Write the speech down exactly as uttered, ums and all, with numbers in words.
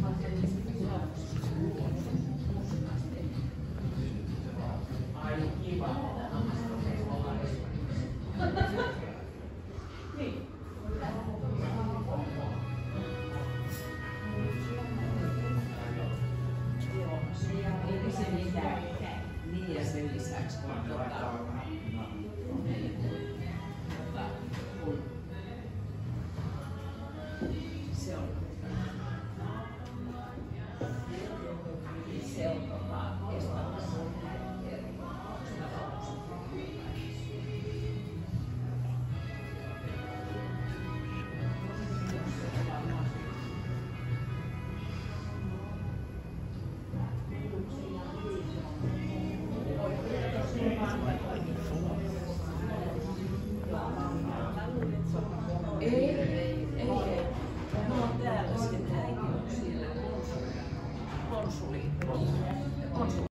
Niin ja sen lisäksi kun tota, kun se on se on tota Espanjassa eri Ei, ei, ei. Me ollaan täällä, sitten äiti on siellä konsuliin.